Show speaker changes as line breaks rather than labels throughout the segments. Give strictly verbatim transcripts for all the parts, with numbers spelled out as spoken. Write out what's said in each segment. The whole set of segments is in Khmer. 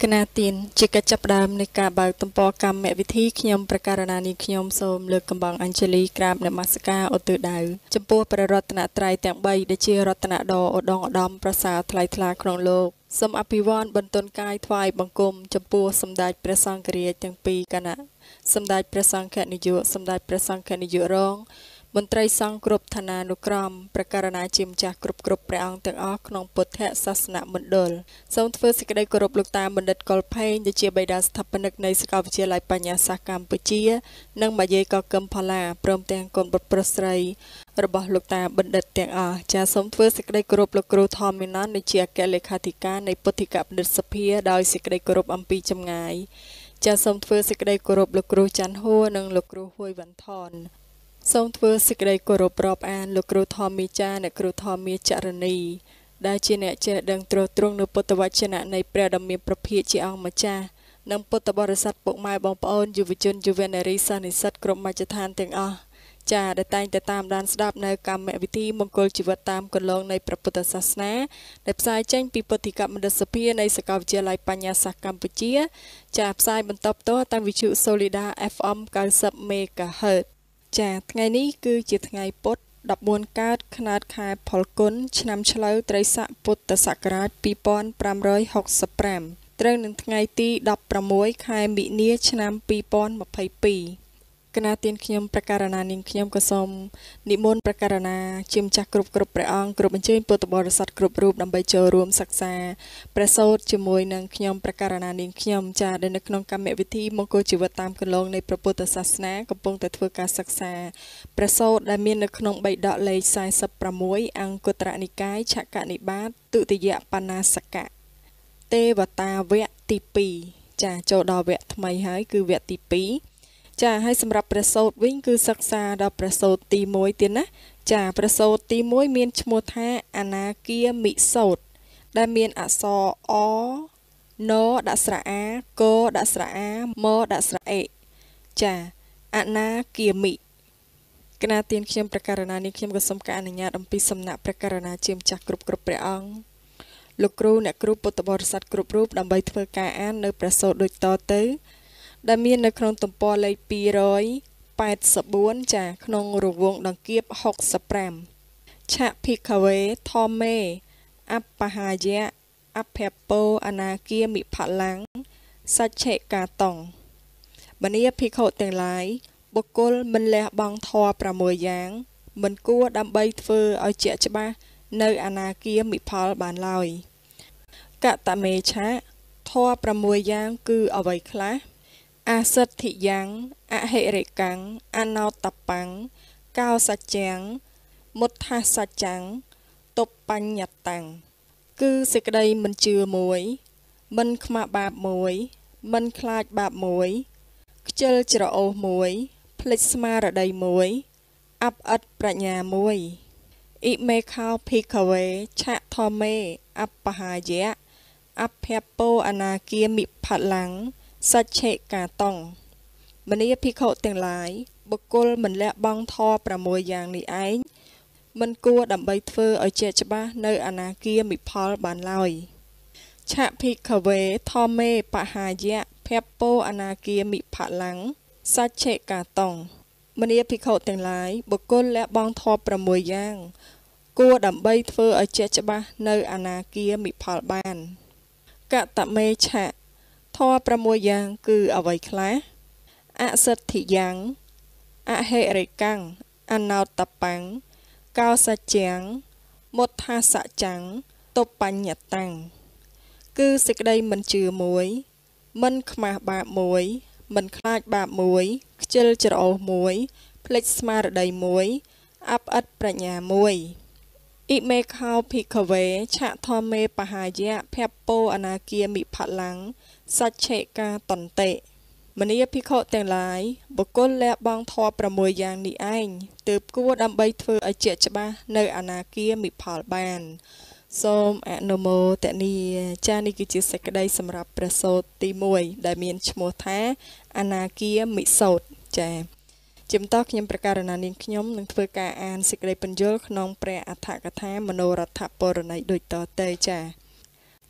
គណៈទានជាកិច្ចចាប់ផ្ដើមនៃការបើកទំព័រកម្មវិធីខ្ញុំប្រកាសណានេះខ្ញុំសូមលើកកំបងអញ្ជលីក្រាបនមស្ការឧទ្ទិសដៅចំពោះព្រះរតនត្រ័យទាំងបីដែលជារតនដ៏ឧត្តមឧត្តមប្រសើរថ្លៃថ្លាក្នុងលោកសូមអភិវ័នបន្ទន់កាយថ្វាយបង្គំចំពោះសម្ដេចព្រះសង្ឃរាជទាំងពីរគណៈសម្ដេចព្រះសង្ឃនាយកសម្ដេចព្រះសង្ឃនាយករងមន្ត្រីសង្ឃគ្រប់ឋានានុក្រមប្រកាសណាជាម្ចាស់គ្រប់គ្រប់ព្រះអង្គទាំងអស់ក្នុងពុទ្ធសាសនមណ្ឌលសូមធ្វើសេចក្តីគោរពលោកតាបណ្ឌិតកុលផេងដែលជាបិតាស្ថាបនិកនៃសាកលវិទ្យាល័យបញ្ញាសាស្ត្រកម្ពុជានិងមាយាយកកឹមផល្លាព្រមទាំងកូនបុត្រប្រុសស្រីរបស់លោកតាបណ្ឌិតទាំងអស់ចាសសូមធ្វើសេចក្តីគោរពលោកគ្រូធម្មណានដែលជាអគ្គលេខាធិការនៃពុទ្ធិកបណ្ឌិតសភាដោយសេចក្តីគោរពអំពីចម្ងាយចាសសូមធ្វើសេចក្តីគោរពលោកគ្រូច័ន្ទហួរនិងលោកគ្រូហួយវ៉ាន់ថនសូមធ្វើសេចក្តីគោរពរាប់អានលោកគ្រូធម្មាចារ្យអ្នកគ្រូធម្មាចរណីដែលជាអ្នកចេះដឹងត្រួសត្រងនៅពុទ្ធវចនៈនៃព្រះដ៏មានប្រភាកជាអង្គម្ចាស់និងពុទ្ធបរិស័ទពុកម៉ែបងប្អូនយុវជនយុវនារីសិស្សនិស្សិតគ្រប់មជ្ឈដ្ឋានទាំងអស់ចាដែលតែងតែតាមដានស្ដាប់នៅកម្មវិធីមង្គលជីវិតតាមគន្លងនៃព្រះពុទ្ធសាសនាដែលផ្សាយចេញពីពុទ្ធិកបណ្ឌិតសភានៃសាកលវិទ្យាល័យបញ្ញាសាស្ត្រកម្ពុជាចាផ្សាយបន្តផ្ទាល់តាមវិទ្យុ Solida เอฟ เอ็ม เก้าสิบ មេហ្គាហឺតចាថ្ងៃនេះគឺជាថ្ងៃពុធដប់បួនកើតខ្នាតខែផលគុណឆ្នាំឆ្លូវត្រីស័កពុទ្ធសករាជពីរពាន់ប្រាំរយហកសិបប្រាំត្រូវនឹងថ្ងៃទីដប់ប្រាំមួយខែមិនិនាឆ្នាំពីរពាន់ម្ភៃពីរគណៈទានខ្ញុំប្រកាសណានាងខ្ញុំក៏សូមនិមន្តប្រកាសណាជាម្ចាស់គ្រប់គ្រប់ព្រះអង្គគ្រប់អញ្ជើញពុទ្ធបរិស័ទគ្រប់រូបដើម្បីចូលរួមសិក្សាព្រះសូត្រជាមួយនឹងខ្ញុំប្រកាសណានាងខ្ញុំចាដែលនៅក្នុងកម្មវិធីមង្គលជីវិតតាមគន្លងនៃព្រះពុទ្ធសាសនាកំពុងតែធ្វើការសិក្សាព្រះសូត្រដែលមាននៅក្នុងបិដកលេខសែសិបប្រាំមួយអង្គុត្តរនិកាយឆក្កនិបាតទុតិយបណ្ណាសកៈទេវតាវគ្គទីពីរចាចូលដល់វគ្គថ្មីហើយគឺវគ្គទីពីរចាហើយសម្រាប់ព្រះសូត្រវិញគឺសិក្សាដល់ព្រះសូត្រទីមួយទៀតណាចាព្រះសូត្រទីមួយមានឈ្មោះថាអនាគាមិសូត្រដែលមានអក្សរអណដាក់ស្រៈអាកដាក់ស្រៈអាមដាក់ស្រៈអេចាអនាគាមិគណៈទានខ្ញុំប្រកាសណានេះខ្ញុំក៏សូមការអនុញ្ញាតអំពីសំណាក់ព្រះករណាជាម្ចាស់គ្រប់គ្រប់ព្រះអង្គលោកគ្រូអ្នកគ្រូពុទ្ធបរិស័ទគ្រប់រូបដើម្បីធ្វើការអាននៅព្រះសូត្រដូចតទៅដែលមាននៅក្នុងទំព័រលេខពីររយប៉ែតសិបបួនចាក្នុងរង្វង់ដង្កៀបហកសិបប្រាំឆភិក្ខវេធម្មេអបហាយៈអភពោអនាគាមិផលាំងសច្ឆេកាតងមនីភិក្ខុទាំងឡាយបុគ្គលមិនលះបង់ធម៌ប្រាំមួយយ៉ាងមិនគួរដើម្បីធ្វើឲ្យជាក់ច្បាស់នៅអនាគាមិផលបានឡើយកតមេឆៈធម៌ប្រាំមួយយ៉ាងគឺអ្វីខ្លះអសិទ្ធិយ៉ាងអហិរិកាំងអណោតបាំងកោសច្ចាំងមុទ្ថាសច្ចាំងតុបញ្ញតាំងគឺសេចក្តីមិនជឿមួយមិនខ្មាស់បាបមួយមិនខ្លាចបាបមួយខ្ជិលច្រអូសមួយភ្លេចស្មារតីមួយអបឥតប្រាជ្ញាមួយអ៊ីមេខោភិក្ខវេឆៈធម្មេអបហាយៈអភពោអនាគាមិផលាំងសច្ឆេកាតងមនីភិក្ខុទាំងឡាយបុគ្គលមិនលះបង់ធម៌ប្រាំមួយយ៉ាងនេះឯងមិនគួរដើម្បីធ្វើឲ្យជាច្បាស់នៅអនាគាមិផលបានឡើយឆភិក្ខវេធម្មេបហាយៈភពោអនាគាមិផលាំងសច្ឆេកាតងមនីភិក្ខុទាំងឡាយបុគ្គលលះបង់ធម៌ប្រាំមួយយ៉ាងគួរដើម្បីធ្វើឲ្យជាច្បាស់នៅអនាគាមិផលបានកតមេឆៈធម៌ប្រាំមួយយ៉ាងគឺអ្វីខ្លះអសិទ្ធិយ៉ាងអហិរិកាំងអណោតបាំងកោសច្ចាំងមុទ្ថាសច្ចាំងតុបញ្ញតាំងគឺសេចក្តីមិនជឿមួយមិនខ្មាស់បាបមួយមិនខ្លាចបាបមួយខ្ជិលច្រអូសមួយភ្លេចស្មារតីមួយអបឥតប្រាជ្ញាមួយអ៊ីមេខោភិក្ខវេឆៈធម្មេបហាយៈភពោអនាគាមិផលាំងសច្ឆេកាតន្តិមនីភិក្ខុទាំងឡាយបុគ្គលលះបង់ធម៌ប្រាំមួយយ៉ាងនេះឯងទើបគួរដើម្បីធ្វើឲ្យជាក់ច្បាស់នៅអនាគាមិផលបានសូមអនុមោទនាចានេះគឺជាសេចក្តីសម្រាប់ព្រះសូត្រទីមួយដែលមានឈ្មោះថាអនាគាមិសូត្រចាជាបន្តខ្ញុំប្រកាសណានាងខ្ញុំនឹងធ្វើការអានសេចក្តីពន្យល់ក្នុងព្រះអដ្ឋកថាមនោរដ្ឋពរណីដូចតទៅចា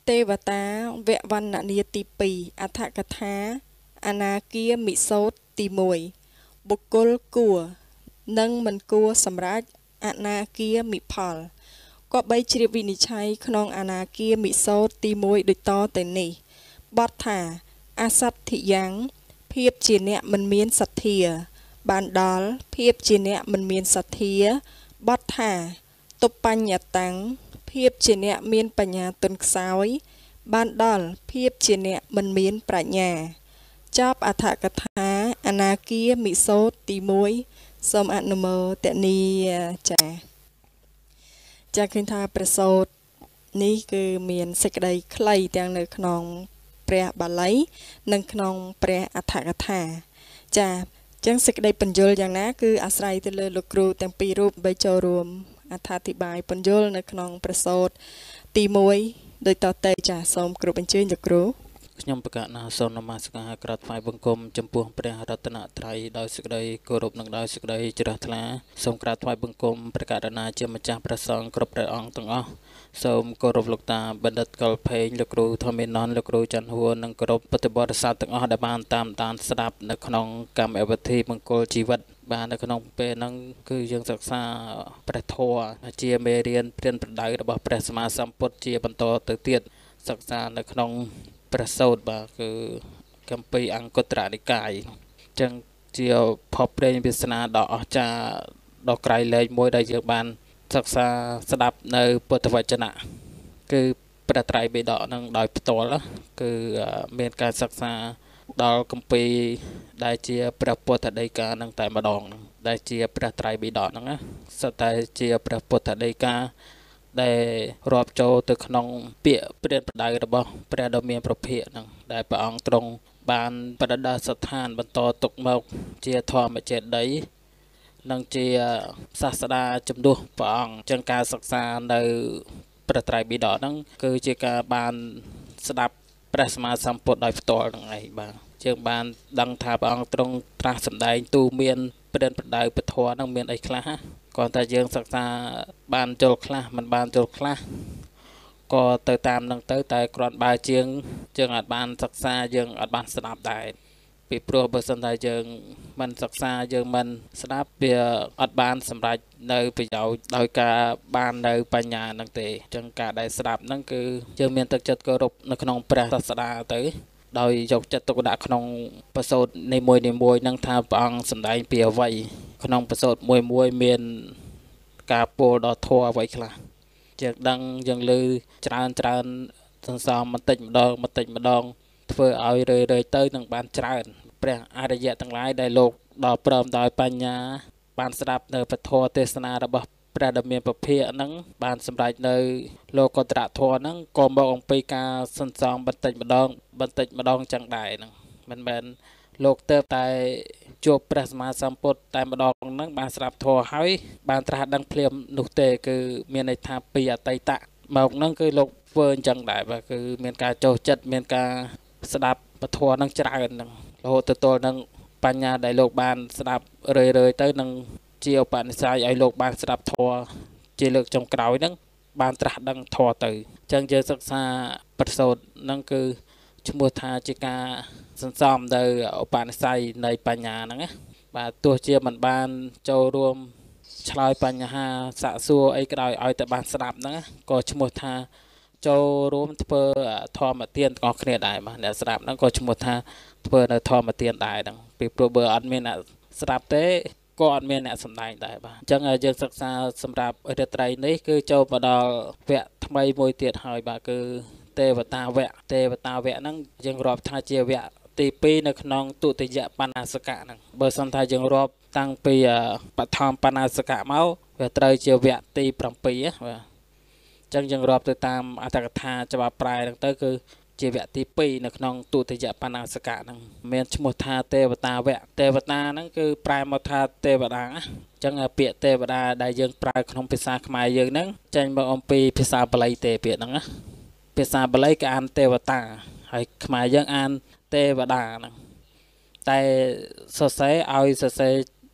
ទេវតាវវណ្ណនាទីពីរអដ្ឋកថាអនាគាមិសោតទីមួយបុគ្គលគួរនិងមិនគួរសម្រាប់អនាគាមិផលក៏បីជ្រាបវិនិច្ឆ័យក្នុងអនាគាមិសោតទីមួយដូចតទៅនេះបទថាអសទ្ធិយ៉ាងភាពជាអ្នកមិនមានសទ្ធាបានដល់ភាពជាអ្នកមិនមានសទ្ធាបទថាទុបញ្ញតាំងភាពជាអ្នកមានបញ្ញាទន់ខ្សោយបានដល់ភាពជាអ្នកមិនមានប្រាជ្ញាចប់អដ្ឋកថាអនាគាមិសោតទីមួយសូមអនុមោទនីចាចាឃើញថាព្រះសូត្រនេះគឺមានសេចក្តីខ្លីទាំងនៅក្នុងព្រះបាលីនិងក្នុងព្រះអដ្ឋកថាចាអញ្ចឹងសេចក្តីបញ្យលយ៉ាងណាគឺអាស្រ័យទៅលើលោកគ្រូទាំងពីររូបបីចូលរួមអត្ថាធិប្បាយបញ្យលនៅក្នុងព្រះសូត្រទីមួយដោយតទៅចាសូមគ្រប់អញ្ជើញលោកគ្រូ
ខ្ញុំប្រកាសណាសូមនមស្ការក្រាបថ្វាយបង្គំចំពោះព្រះរតនត្រ័យដោយសេចក្តីគោរពនិងដោយសេចក្តីជ្រះថ្លាសូមក្រាបថ្វាយបង្គំព្រះករុណាជាម្ចាស់ព្រះសង្ឃគ្រប់ព្រះអង្គទាំងអស់សូមគោរពលោកតាបណ្ឌិតកុលភេងលោកគ្រូធម្មមេណនលោកគ្រូច័ន្ទហួរនិងគោរពពុទ្ធបរិស័ទទាំងអស់ដែលបានតាមដានស្ដាប់នៅក្នុងកម្មវិធីមង្គលជីវិតបាននៅក្នុងពេលហ្នឹងគឺយើងសិក្សាព្រះធម៌ជាមេរៀនព្រានប្រដៅរបស់ព្រះសម្មាសម្ពុទ្ធជាបន្តទៅទៀតសិក្សានៅក្នុងព្រះសូត្របាទគឺគម្ពីរអង្គត្រនិកាយអញ្ចឹងជាភពព្រេងវាសនាដ៏អស្ចារ្យដ៏ក្រៃលែងមួយដែលយើងបានសិក្សាស្ដាប់នៅពុទ្ធវចនៈគឺព្រះត្រៃបិដកនឹងដោយផ្ទាល់គឺមានការសិក្សាដល់គម្ពីរដែលជាព្រះពុទ្ធដីកានឹងតែម្ដងដែលជាព្រះត្រៃបិដកហ្នឹងណាសុទ្ធតែជាព្រះពុទ្ធដីកាដែលរាប់ចូលទៅក្នុងពាក្យព្រានប្រដៅរបស់ព្រះដ៏មានប្រភិយហ្នឹងដែលព្រះអង្គទ្រង់បានប្រដៅស្ថានបន្តទុកមកជាធម្មចេតិយនិងជាសាស្តាជំនួសព្រះអង្គចឹងការសិក្សានៅព្រះត្រៃបិដកហ្នឹងគឺជាការបានស្ដាប់ព្រះសម្មាសម្ពុទ្ធដោយផ្ទាល់ហ្នឹងឯងបាទយើងបានដឹងថាព្រះអង្គទ្រង់ត្រាស់សម្ដែងទូមានព្រានប្រដៅពធហ្នឹងមានអីខ្លះគ្រាន់តែយើងសិក្សាបានជល់ខ្លះមិនបានជល់ខ្លះក៏ទៅតាមនឹងទៅតែគ្រាន់បើជាងយើងអាចបានសិក្សាយើងអាចបានស្ដាប់ដែរពីព្រោះបើសិនតែយើងមិនសិក្សាយើងមិនស្ដាប់វាអត់បានសម្រេចនៅប្រយោជន៍ដោយការបាននៅបញ្ញាហ្នឹងទេអញ្ចឹងការដែលស្ដាប់ហ្នឹងគឺយើងមានទឹកចិត្តគោរពនៅក្នុងព្រះសាស្តាទៅដោយយកចិត្តទុកដាក់ក្នុងប្រសូតនីមួយនីមួយនឹងថាព្រះអង្គសម្ដែងពីអ្វីក្នុងប្រសូតមួយមួយមានការពោលដល់ធម៌អ្វីខ្លះយើងដឹងយើងឮច្រើនច្រើនសន្សំបន្តិចម្ដងបន្តិចម្ដងធ្វើឲ្យរឿយរឿយទៅនឹងបានច្រើនព្រះអរិយទាំងឡាយដែលលោកដល់ព្រមដោយបញ្ញាបានស្ដាប់នៅពធទេសនារបស់ព្រះដ៏មានពភាកហ្នឹងបានសម្រេចនៅលោកុត្តរធម៌ហ្នឹងក៏មកអំពីការសន្សំបន្តិចម្ដងបន្តិចម្ដងចឹងដែរហ្នឹងមិនមែនលោកទៅតែជួបព្រះសម្មាសម្ពុទ្ធតែម្ដងហ្នឹងបានស្ដាប់ធម៌ហើយបានត្រាស់ដឹងភ្លាមនោះទេគឺមានន័យថាពីអតីតមកហ្នឹងគឺលោកធ្វើអញ្ចឹងដែរបាទគឺមានការចោទចិត្តមានការស្ដាប់ពធហ្នឹងច្រើនហ្នឹងរហូតទៅទល់នឹងបញ្ញាដែលលោកបានស្ដាប់រឿយរឿយទៅនឹងជាឧបនិស្ស័យឲ្យលោកបានស្ដាប់ធម៌ជាលើកចុងក្រោយហ្នឹងបានត្រាស់ដឹងធម៌ទៅអញ្ចឹងយើងសិក្សាប្រសូតហ្នឹងគឺឈ្មោះថាជាការសន្សំទៅឧបនិស្ស័យនៃបញ្ញាហ្នឹងណាបាទទោះជាមិនបានចូលរួមឆ្លើយបញ្ហាសាកសួរអីក៏ដោយឲ្យតែបានស្ដាប់ហ្នឹងក៏ឈ្មោះថាចូលរួមធ្វើធម្មទានទាំងអស់គ្នាដែរបាទអ្នកស្ដាប់ហ្នឹងក៏ឈ្មោះថាធ្វើនៅធម្មទានដែរហ្នឹងពីព្រោះបើអត់មានអ្នកស្ដាប់ទេក៏អត់មានអ្នកសម្ដែងដែរបាទអញ្ចឹងយើងសិក្សាសម្រាប់រាត្រីនេះគឺចូលមកដល់វគ្គថ្មីមួយទៀតហើយបាទគឺទេវតាវគ្គទេវតាវគ្គហ្នឹងយើងរាប់ថាជាវគ្គទីពីរនៅក្នុងទុតិយបណ្ណាសកៈហ្នឹងបើសិនថាយើងរាប់តាំងពីបឋមបណ្ណាសកៈមកវាត្រូវជាវគ្គទី7បាទអញ្ចឹងយើងរាប់ទៅតាមអត្ថកថាច្បាប់ប្រែហ្នឹងទៅគឺជាវគ្គទីពីរនៅក្នុងទុតិយបណ្ណាសកៈហ្នឹងមានឈ្មោះថាទេវតាវគ្គទេវតាហ្នឹងគឺប្រែមកថាទេវតាអញ្ចឹងពាក្យទេវតាដែលយើងប្រើក្នុងភាសាខ្មែរយើងហ្នឹងចេញមកអំពីភាសាបាលីទេពាក្យហ្នឹងណាភាសាបាលីគេអានទេវតាហើយខ្មែរយើងអានទេវតាហ្នឹងតែសរសេរឲ្យសរសេរ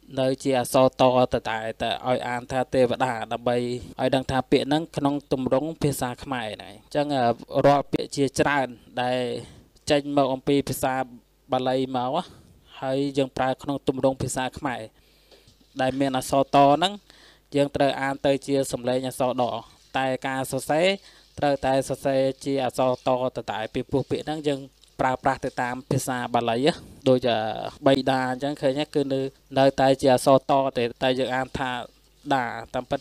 nơi chia so to tại tại tại oi an tha tê và đà đà bay oi đăng tha bịa nâng không tùm rong phía xa khmai này chẳng à rọ bịa chia tràn đại tranh màu ông pi phía xa bà lây máu á hay dân prai không tùm rong phía xa khmai đại miền là so to nâng dân trời an tới chia sầm lệ nhà so đỏ tại ca so xé trời tại so xé chia so to tại tại pi pu bịa nâng dân pra pra từ tam phía xa bà lấy á đôi giờ bay đà chẳng khơi nhắc cứ nơi nơi tay chia so to để tay giờ an tha đà tam bất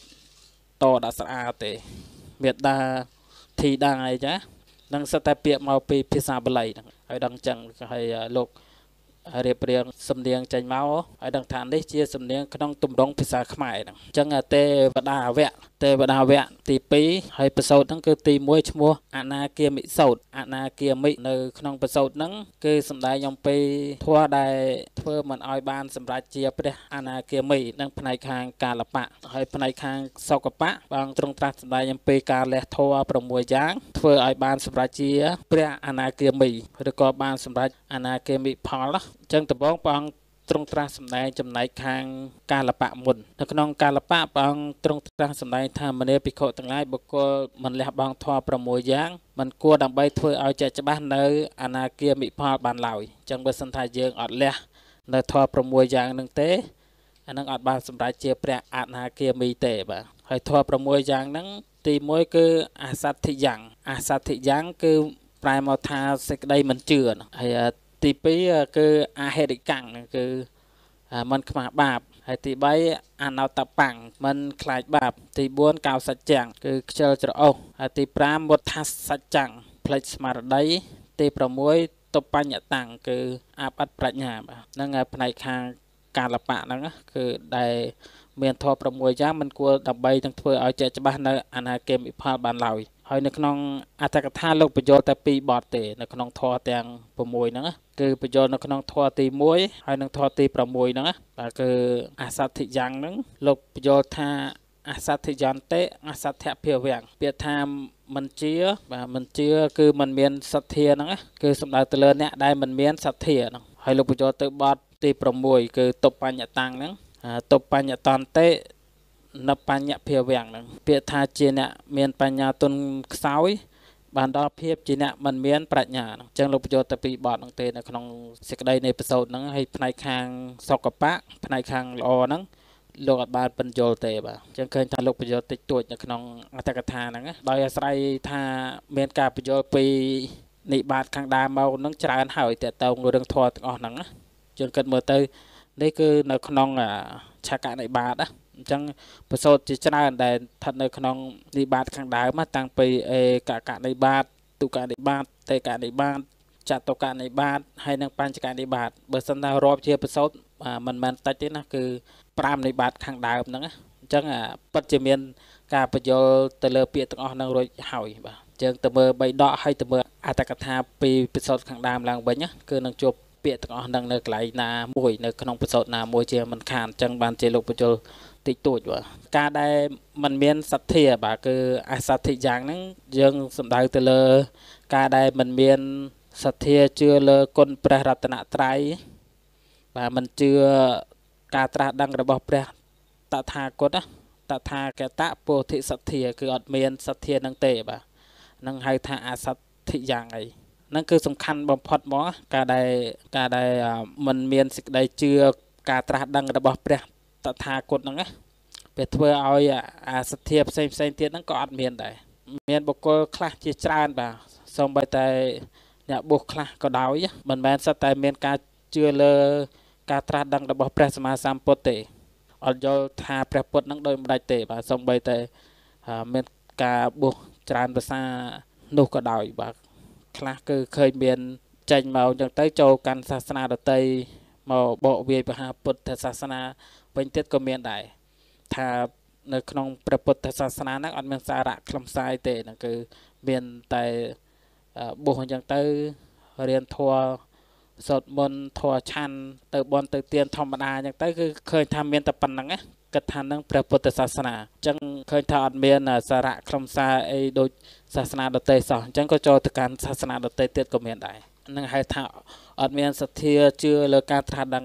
to đã xa để miệt đà thì đà này chứ năng sát tay bịa màu pi phía xa bà lấy hay đăng chẳng hay lục riêng riêng sầm đieng tranh máu hay đăng thản đấy chia sầm đieng không tùm đong phía xa khmai chẳng là tê và đà vẹn tê và đà vẹn tí pí hay bờ sâu nắng cứ tí muối mua ana kia mỹ sâu ana kia mỹ nơi không bờ sâu nắng cứ sầm đại nhom pí thua đại thua mình oi ban sầm ra chia bê ana kia mỹ nắng phần này khang cà lập bạ hay phần này khang sau cặp bạ bằng trong trạc sầm đại nhom pí cà lẹ thua bờ mùi giáng thua oi ban sầm ra chia bê ana kia mỹ rồi có ban sầm ra ana kia mỹ phò đó chẳng tập bóng bằng trong tra sầm này chấm này khang cà lập bạ muộn nó còn cà lập bạ bằng trong tra sầm này tham mình bị khổ từng ngày bực cô mình lẹ bằng thoa bờ mùi giáng mình cua đằng bay thôi ao chạy cho bán nơi ana kia bị phò bàn lòi chẳng bớt sân thái dương ọt lẹ nơi thoa bờ mùi giáng nâng tế anh nâng ọt bàn sầm ra chia bẹ ana kia mi tệ bà hay thoa bờ mùi giáng nâng tì môi cứ a sát thị giang a sát thị giang cứ prai màu tha sẽ đây mình chừa hay tí pí cứ a hệ định cẳng cứ mình khma bạp hay tí bay an nào tập bằng mình khai bạp tí buôn cao sạch chẳng cứ chơi cho ô hay tí pram một thắt sạch chẳng plek smart đấy tí pro muối tập bánh nhật tặng cứ áp ắt bạch nhà nâng phần này khang cả lập bạ nâng cứ đại miền thọ pro muối giá mình cua đập bay trong thưa ở chạy cho bán nơi anh hai kem bị phá bàn lòiហើយនៅក្នុងអត្ថកថាលោកបញ្យល់តែពីរបទទេនៅក្នុងធម៌ទាំងsáuហ្នឹងគឺបញ្យល់នៅក្នុងធម៌ទីoneហើយនិងធម៌ទីsixហ្នឹងបាទគឺអសទ្ធិយ៉ាងហ្នឹងលោកបញ្យល់ថាអសទ្ធិយន្តេអសទ្ធិភាវៈពាក្យថាមិនជាបាទមិនជាគឺមិនមានសទ្ធាហ្នឹងគឺសំដៅទៅលើអ្នកដែលមិនមានសទ្ធាហ្នឹងហើយលោកបញ្យល់ទៅបទទីsixគឺតុបញ្ញតាំងហ្នឹងតុបញ្ញតន្តេនបញ្ញភាវៈហ្នឹងពាក្យថាជាអ្នកមានបញ្ញាទុនខ្សោយបានដល់ភាពជាអ្នកមិនមានប្រាជ្ញាហ្នឹងអញ្ចឹងលោកបញ្យល់ទៅពីបទហ្នឹងទេនៅក្នុងសេចក្តីនៃប្រសូតហ្នឹងហើយផ្នែកខាងសុខបៈផ្នែកខាងល្អហ្នឹងលោកអត់បានបញ្យល់ទេបាទអញ្ចឹងឃើញថាលោកបញ្យល់តិចតួចនៅក្នុងអត្ថកថាហ្នឹងដោយអាស្រ័យថាមានការបញ្យល់ពីនិបាតខាងដើមមកហ្នឹងច្រើនហើយតើតើរឿងធម៌ទាំងអស់ហ្នឹងជឿនគិតមើលទៅនេះគឺនៅក្នុងឆាកនិបាតណាអញ្ចឹងប្រសូតជាច្រើនដែលស្ថិតនៅក្នុងនិបាតខាងដើមតាំងពីអេកកនិបាតទុកនិបាតតេកនិបាតចតុកនិបាតហើយនិងបញ្ចកនិបាតបើសិនថារាប់ជាប្រសូតមិនមែនតិចទេណាគឺfiveនិបាតខាងដើមហ្នឹងអញ្ចឹងពិតជាមានការបញ្យល់ទៅលើពាក្យទាំងអស់ហ្នឹងរួចហើយបាទអញ្ចឹងទៅមើលបីដកហើយទៅមើលអត្ថកថាពីប្រសូតខាងដើមឡើងវិញគឺនឹងជួបពាក្យទាំងអស់ហ្នឹងនៅកន្លែងណាមួយនៅក្នុងប្រសូតណាមួយជាមិនខានអញ្ចឹងបានជាលោកបញ្យល់តិចតួចបាទការដែលมันមានសទ្ធាបាទគឺអសទ្ធិយ៉ាងហ្នឹងយើងសំដៅទៅលើការដែលมันមានសទ្ធាជឿលើគុណព្រះរតនត្រ័យបាទมันជឿការត្រាស់ដឹងរបស់ព្រះតថាគតតថាគតពោធិសទ្ធាគឺអត់មានសទ្ធានឹងទេបាទនឹងហៅថាអសទ្ធិយ៉ាងអីហ្នឹងគឺសំខាន់បំផុតហ្មងការដែលការដែលมันមានសេចក្តីជឿការត្រាស់ដឹងរបស់ព្រះតថាគតហ្នឹងណាពេលធ្វើឲ្យអាសទ្ធាផ្សេងផ្សេងទៀតហ្នឹងក៏អត់មានដែរមានបុគ្គលខ្លះជាច្រើនបាទសូម្បីតែអ្នកបុស្សខ្លះក៏ដោយមិនមែនសុទ្ធតែមានការជឿលើការត្រាស់ដឹងរបស់ព្រះសម្មាសម្ពុទ្ធទេអត់យល់ថាព្រះពុទ្ធហ្នឹងដោយមិនដាច់ទេបាទសូម្បីតែមានការបុស្សច្រើនភាសានោះក៏ដោយបាទខ្លះគឺឃើញមានចេញមកអញ្ចឹងទៅចូលកាន់សាសនាដទៃមកបកវាយបហាពុទ្ធសាសនាវិញទៀតក៏មានដែរថានៅក្នុងព្រះពុទ្ធសាសនាហ្នឹងអត់មានសារៈខ្លឹមសារទេហ្នឹងគឺមានតែបុស្សអញ្ចឹងទៅរៀនធម៌សូត្រមន្តធម៌ឆាន់ទៅបន់ទៅទានធម្មតាអញ្ចឹងទៅគឺឃើញថាមានតែប៉ុណ្្នឹងណាគិតថានឹងព្រះពុទ្ធសាសនាអញ្ចឹងឃើញថាអត់មានសារៈខ្លឹមសារអីដូចសាសនាដទៃសោះអញ្ចឹងក៏ចូលទៅកាន់សាសនាដទៃទៀតក៏មានដែរនឹងហៅថាអត់មានសទ្ធាជឿលើការត្រាស់ដឹងណា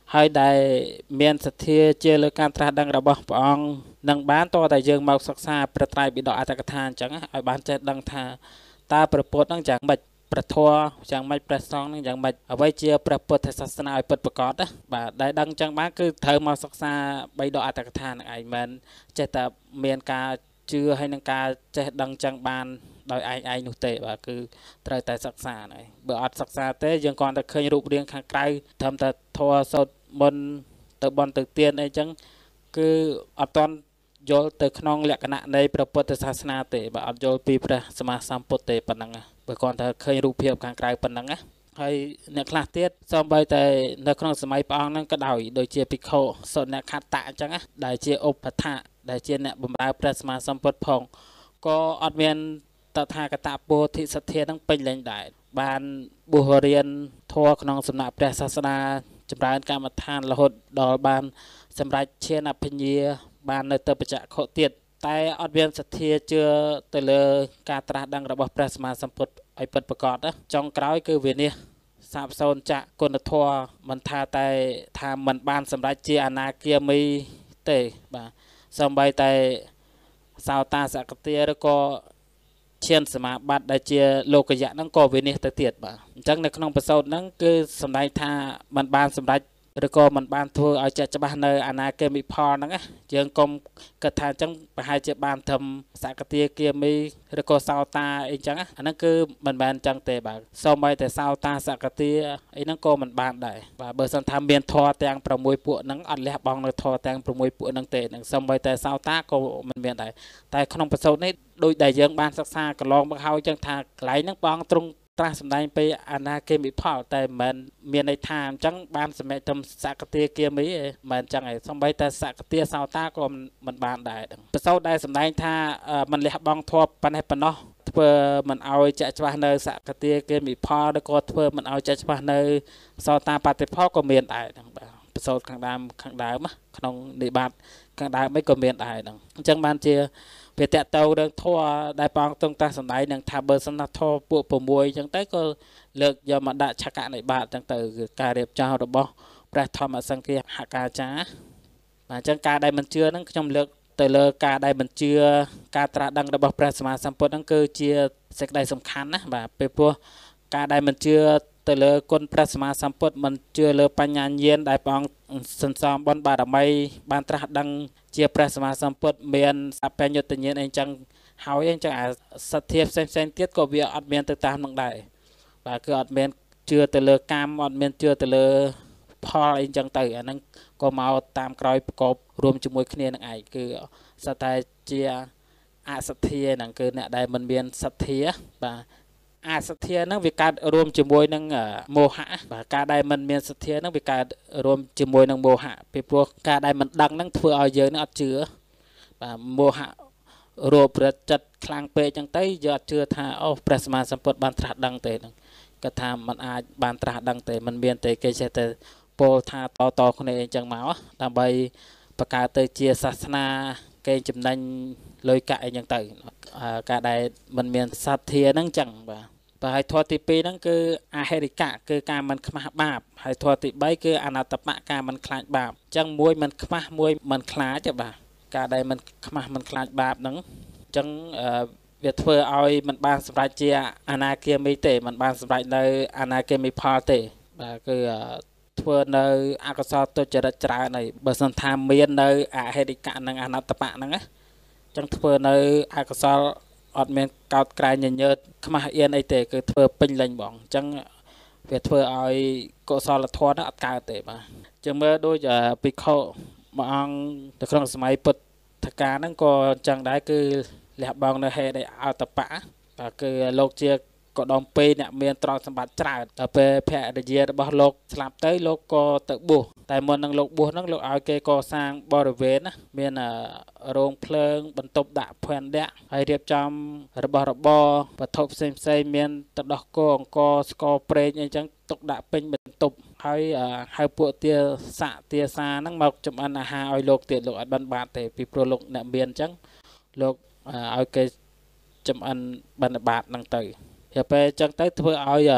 ហើយដែលមានសទ្ធាជាលើការត្រាស់ដឹងរបស់ព្រះអង្គនឹងបានតតែយើងមកសិក្សាព្រះត្រៃបិដកអត្តកថាអញ្ចឹងឲ្យបានចេះដឹងថាតើព្រះពុទ្ធនឹងយ៉ាងម៉េចព្រះធម៌យ៉ាងម៉េចព្រះសង្ឃនឹងយ៉ាងម៉េចអ្វីជាព្រះពុទ្ធសាសនាឲ្យពិតប្រាកដណាបាទដែលដឹងអញ្ចឹងបានគឺត្រូវមកសិក្សាបិដកអត្តកថានឹងឯងមិនចេះតែមានការជឿហើយនឹងការចេះដឹងអញ្ចឹងបានដោយឯងឯងនោះទេបាទគឺត្រូវតែសិក្សាហ្នឹងបើអត់សិក្សាទេយើងគ្រាន់តែឃើញរូបរាងខាងក្រៅត្រឹមតែធម៌សោតមុនទៅបន់ទៅទៀនអីចឹងគឺអត់តន់យល់ទៅក្នុងលក្ខណៈនៃព្រះពុទ្ធសាសនាទេបាទអត់យល់ពីព្រះសម្មាសម្ពុទ្ធទេប៉ុណ្ណឹងបើគ្រាន់តែឃើញរូបភាពខាងក្រៅប៉ុណ្ណឹងណាហើយអ្នកខ្លះទៀតសូម្បីតែនៅក្នុងសម័យព្រះអង្គហ្នឹងក៏ដោយដូចជាភិក្ខុសុអ្នកខត្តៈអញ្ចឹងណាដែលជាឧបថៈដែលជាអ្នកបម្រើព្រះសម្មាសម្ពុទ្ធផងក៏អត់មានតថាគតពោធិសទ្ធានឹងពេញលេញដែរបានបួសរៀនធម៌ក្នុងសំណាក់ព្រះសាសនាចម្រើនកម្មដ្ឋានរហូតដល់បានសម្រេចឈានអភិញ្ញាបាននៅទៅបច្ចៈខុទៀតតែអត់មានសទ្ធាជឿទៅលើការត្រាស់ដឹងរបស់ព្រះសម្មាសម្ពុទ្ធឲ្យពិតប្រាកដចុងក្រោយគឺវិនិច្ឆ័យសាបសូន្យចៈគុណធម៌មិនថាតែថាមិនបានសម្រេចជាអនាគាមីទេបាទសូម្បីតែសោតាសកតិឬក៏ឈានសមាបត្តិដែលជាលោកយៈហ្នឹងក៏វិនិច្ឆ័យទៅទៀតបាទអញ្ចឹងនៅក្នុងបសោតហ្នឹងគឺសម្ដែងថាมันបានសម្រេចឬក៏มันបានធ្វើឲ្យចាក់ច្បាស់នៅអនាគាមិផលហ្នឹងណាយើងកុំគិតថាអញ្ចឹងប្រហែលជាបានធំសកតិគាមីឬក៏សោតាអីអញ្ចឹងអាហ្នឹងគឺមិនមែនអញ្ចឹងទេបាទសូម្បីតែសោតាសកតិអីហ្នឹងក៏មិនបានដែរបាទបើសិនថាមានធម៌ទាំង6ពួកហ្នឹងអត់លះបង់នៅធម៌ទាំង6ពួកហ្នឹងទេហ្នឹងសូម្បីតែសោតាក៏មិនមានដែរតែក្នុងបសោតនេះដោយដែលយើងបានសិក្សាកន្លងមកហើយអញ្ចឹងថាកន្លែងហ្នឹងបងទ្រង់ត្រាស់សម្ដែងពីអនាគាមិផលតែមិនមានន័យថាអញ្ចឹងបានសម្រេចទៅសកតិគាមីឯងមិនអញ្ចឹងឯងសំបីតែសកតិសោតាក៏មិនបានដែរប្រសោតដែលសម្ដែងថាមិនលះបង់ធម៌ប៉ុណ្ណេះប៉ុណ្ណោះធ្វើមិនឲ្យចាក់ច្បាស់នៅសកតិគាមិផលឬក៏ធ្វើមិនឲ្យចាក់ច្បាស់នៅសោតាបតិផលក៏មានដែរហ្នឹងបាទប្រសោតខាងដើមខាងដើមក្នុងនិបាតខាងដើមមិនក៏មានដែរហ្នឹងអញ្ចឹងបានជាវាតកតៅរឿងធัวដែលព្រះអង្គទ្រង់តាសម្ដែងនឹងថាបើសិនណាធัวពួក6អញ្ចឹងទៅក៏លើកយកមកដាក់ឆកនិបាតអញ្ចឹងទៅគឺការរៀបចំរបស់ព្រះធម្មសង្ឃាហកាចារ្យបាទអញ្ចឹងការដែលមិនជឿហ្នឹងខ្ញុំលើកទៅលើការដែលមិនជឿការត្រាស់ដឹងរបស់ព្រះសម្មាសម្ពុទ្ធហ្នឹងគឺជាសេចក្តីសំខាន់ណាបាទពេលព្រោះការដែលមិនជឿទៅលើគុណព្រះសម្មាសម្ពុទ្ធមិនជឿលើបញ្ញាញាណដែលព្រះអង្គសន្សំបុណ្យបារមីបានត្រាស់ដឹងជាព្រះសម្មាសម្ពុទ្ធមានសព្វញ្ញុតញ្ញាណអីចឹងហើយអញ្ចឹងអាសទ្ធាផ្សេងផ្សេងទៀតក៏វាអត់មានទៅតាមនឹងដែរបាទគឺអត់មានជឿទៅលើកម្មអត់មានជឿទៅលើផលអីចឹងទៅអាហ្នឹងក៏មកតាមក្រោយប្រកបរួមជាមួយគ្នានឹងឯងគឺសត្វតែជាអសទ្ធាហ្នឹងគឺអ្នកដែលមិនមានសទ្ធាបាទអសទ្ធាហ្នឹងវាកើតរួមជាមួយនឹងមោហៈបាទការដែលមិនមានសទ្ធាហ្នឹងវាកើតរួមជាមួយនឹងមោហៈពីព្រោះការដែលមិនដឹងហ្នឹងធ្វើឲ្យយើងហ្នឹងអត់ជឿបាទមោហៈរួបរិទ្ធចិត្តខ្លាំងពេកអញ្ចឹងទៅយើងអត់ជឿថាអូព្រះសម្មាសម្ពុទ្ធបានត្រាស់ដឹងទេហ្នឹងគាត់ថាมันអាចបានត្រាស់ដឹងទេมันមានទេគេចេះតែពោលថាតតគ្នាអីចឹងមកដើម្បីបង្កើតទៅជាសាសនាគេចំណេញលុយកាក់អីចឹងទៅការដែលมันមានសទ្ធាហ្នឹងចឹងបាទបាទហើយធម៌ទីពីរហ្នឹងគឺអហិរិកៈគឺការមិនខ្មាស់បាបហើយធម៌ទីបីគឺអនត្តបៈការមិនខ្លាចបាបអញ្ចឹងមួយមិនខ្មាស់មួយមិនខ្លាចទេបាទការដែលមិនខ្មាស់មិនខ្លាចបាបហ្នឹងអញ្ចឹងវាធ្វើឲ្យมันបានសម្រេចជាអនាគាមីទេมันបានសម្រេចនៅអនាគាមីផលទេបាទគឺធ្វើនៅអកុសលទុច្ចរិតច្រើនហើយបើសិនថាមាននៅអហិរិកៈនិងអនត្តបៈហ្នឹងណាអញ្ចឹងធ្វើនៅអកុសលអត់មានកោតក្រែងញញើតខ្មាស់អៀនអីទេគឺធ្វើពេញលេញបងអញ្ចឹងវាធ្វើឲ្យកុសលធម៌ហ្នឹងអត់កើតទេបាទអញ្ចឹងមើលដូចភិក្ខុមួយអង្គនៅក្នុងសម័យពុទ្ធកាលហ្នឹងក៏អញ្ចឹងដែរគឺលះបង់នៅហេតុអតបៈបាទគឺលោកជាក៏ដងពេអ្នកមានទ្រព្យសម្បត្តិច្រើនដល់ពេលភរិយារបស់លោកស្លាប់ទៅលោកក៏ទៅបួសតែមុននឹងលោកបួសហ្នឹងលោកឲ្យគេកសាងបរិវេណណាមានរោងភ្លើងបន្ទប់ដាក់ភ័ណ្ឌៈហើយរៀបចំរបស់របរវត្ថុផ្សេងផ្សេងមានទឹកដោះគោអង្គស្ករប្រេងអីចឹងទុកដាក់ពេញបន្ទប់ហើយហៅពួកទាស័កទាសាហ្នឹងមកចម្អិនអាហារឲ្យលោកទៀតលោកអត់បានបាតទេពីព្រោះលោកអ្នកមានអញ្ចឹងលោកឲ្យគេចម្អិនបណ្ឌបាតហ្នឹងទៅហើយពេលអញ្ចឹងទៅធ្វើឲ្យ